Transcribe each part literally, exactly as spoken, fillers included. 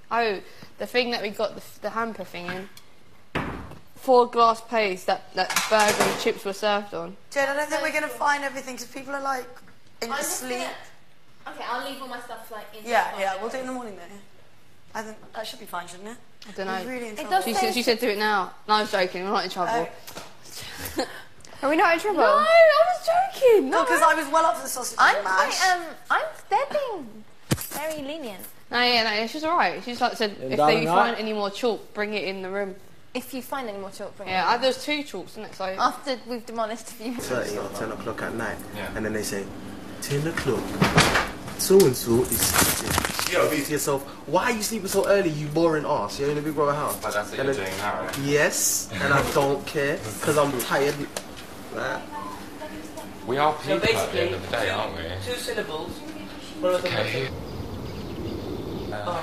Oh, the thing that we got the, the hamper thing in. Four glass plates that, that burger and chips were served on. Jade, I don't think we're going to find everything because people are like in sleep. Gonna... Okay, I'll leave all my stuff like in. Yeah, yeah, we'll do it in the morning though. I think that should be fine, shouldn't it? I don't know. Really in it trouble. She, said, she said do it now. No, I was joking. We're not in trouble. Oh. Are we not in trouble? No, I was joking. No, because I was well up for the sausage I'm and mash. quite, um, I'm, they're being very lenient. No, yeah, no, she's alright. She's like said, You're if done they that? find any more chalk, bring it in the room. If you find any more chalk, bring Yeah, it. uh, there's two chalks, isn't it? So After we've demolished a few. thirty or ten o'clock at night, Yeah. and then they say, ten o'clock, so and so is sleeping. You think to yourself, why are you sleeping so early, you boring ass? You're in a big brother house. But that's what And you're then- doing now, right? Yes, and I don't care, because I'm tired. Nah. We are So people at the basically, end of the day, two, aren't we? two syllables. What are the Okay. Oh.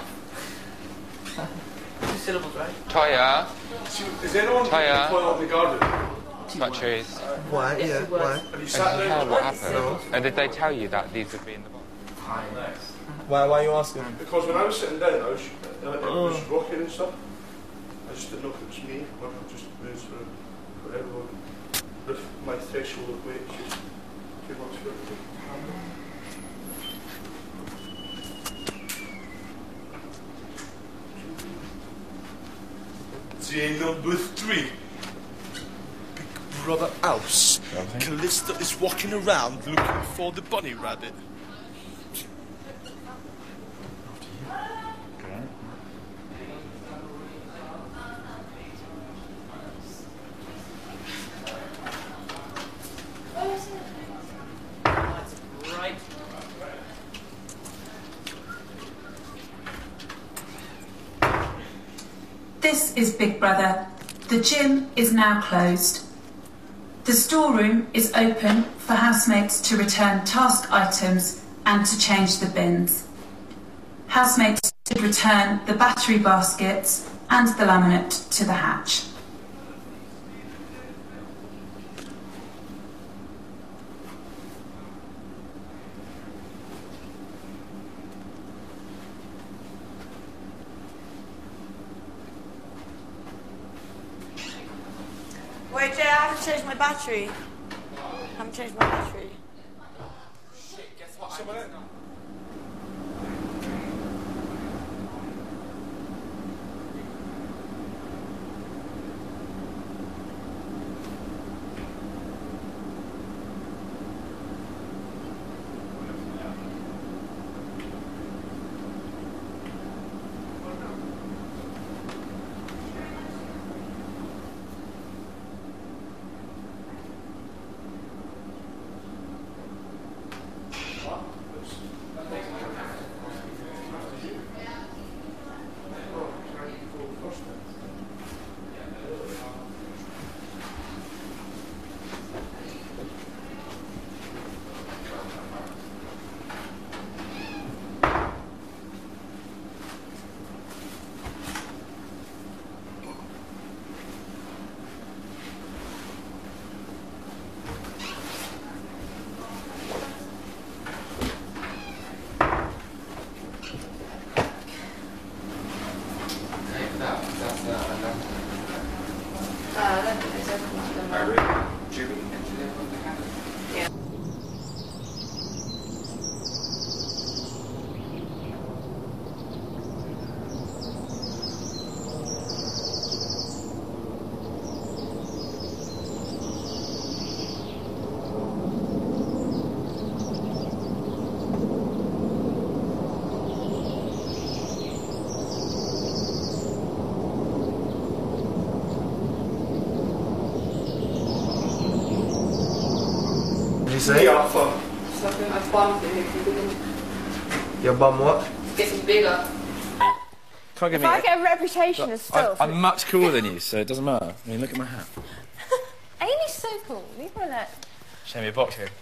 Two syllables, right? Toya, Is anyone Toya. toilet in the garden? not trees. Why? Yes, Yeah, it was. why? Have you And sat did you there? hear what happened? No. And did they tell you that these would be in the box? Why, why are you asking? Because when I was sitting down, I was, uh, it was rocking and stuff. I just didn't know if it was me or if it just moves through whatever. If my threshold of weight is just too much for it. Day number three. Big Brother House. Callista is walking around looking for the bunny rabbit. Right. This is Big Brother. The gym is now closed. The storeroom is open for housemates to return task items and to change the bins. Housemates should return the battery baskets and the laminate to the hatch. Wait, Jay, I haven't changed my battery. I haven't changed my battery. You say? Yeah, fun. Something my bum did. Your bum what? Getting bigger. Can't give If me I get a reputation as I, filth. I'm much cooler than you, so it doesn't matter. I mean, look at my hat. Amy's so cool. Leave her alone. Show me a box here.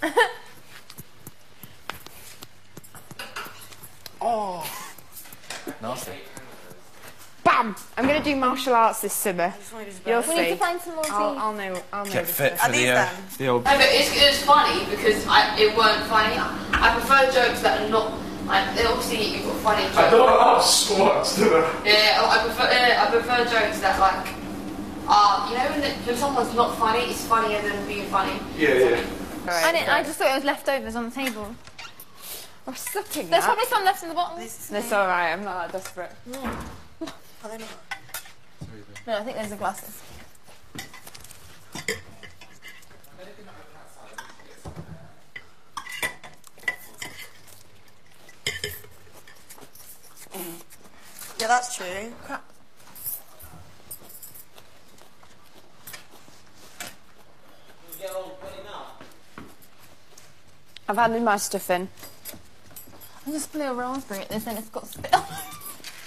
Oh. Nasty. Bam! I'm going to do martial arts this summer. You'll We need to see. find some more tea. I'll, I'll know. I'll know. Get the fit first. for Are these the, uh, them? the old... No, but it's, it's funny because I, it weren't funny. I, I prefer jokes that are not Like, obviously you've got funny jokes. I don't laugh so much, do I? Yeah, I prefer, uh, I prefer jokes that like, are, you know, when, the, when someone's not funny, it's funnier than being funny. Yeah, yeah. I didn't. I just thought it was leftovers on the table. I'm sucking There's that. probably some left in the bottom. That's alright, I'm not that desperate. Are they not? No, I think there's a glasses. Yeah, that's true. Crap. I've handed my stuff in. I just blew a raspberry at this and it's got spit on it.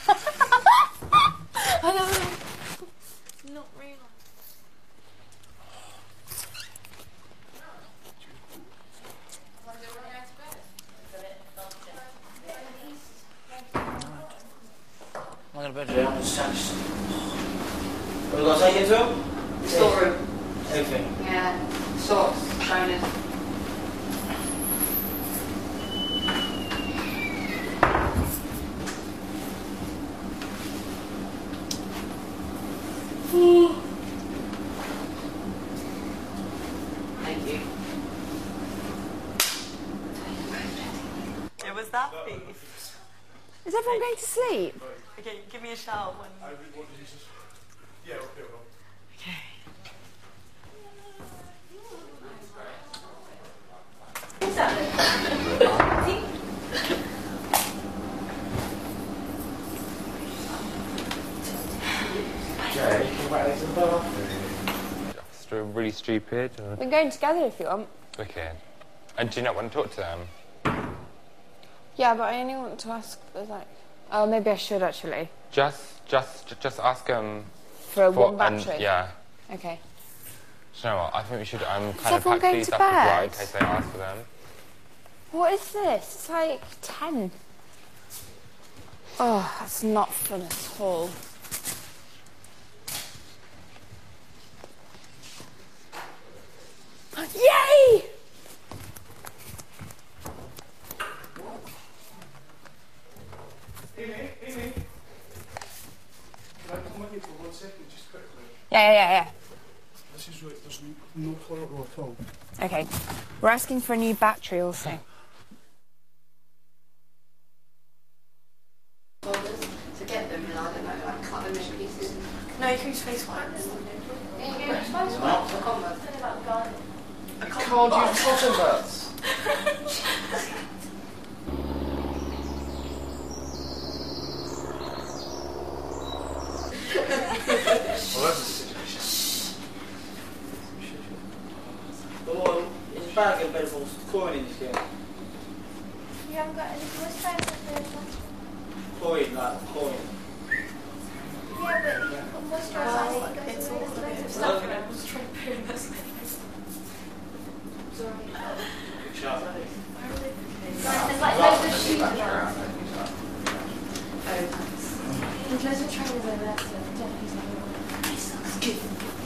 I don't know. Not really. I'm going to bed. Yeah, I'm just touched. What have we got to take into him? Storeroom. Everything. Yeah. Socks, trainers. Thank you. It was that beef. Is everyone going to sleep? Okay, give me a shout when. Yeah, okay, well. Jay, come back into the bathroom. Just really stupid. And We're going together if you want. wicked. And do you not want to talk to them? Yeah, but I only want to ask, like... Oh, maybe I should actually. Just, just, just ask them. For a for- one and- battery? yeah. Okay. Do you know what? I think we should um, kind of everyone pack going these to up as well in bed? case they ask for them. What is this? It's like ten. Oh, that's not fun at all. Yay! Amy, Amy. Can I come with you for one second, just quickly? Yeah, yeah, yeah, This is right, there's no toilet roll at all. yeah. Okay. We're asking for a new battery also. Folders to get them, and I don't know, like cut them in pieces. No, you can use face wipes. Yeah, you go, spice wipes or combo. I can't use cotton buds. Well, that's a situation. But what, is a bag of edible chlorine in this game? You haven't got any moisturiser. Chlorine, like chlorine. Yeah, but you can put moisturiser on it. It's all of it. Stuff in it. I was trying to put in this. Good shot. There's like loads of shoes around. Oh, nice. There's loads of trainers over there, so definitely something. This looks good.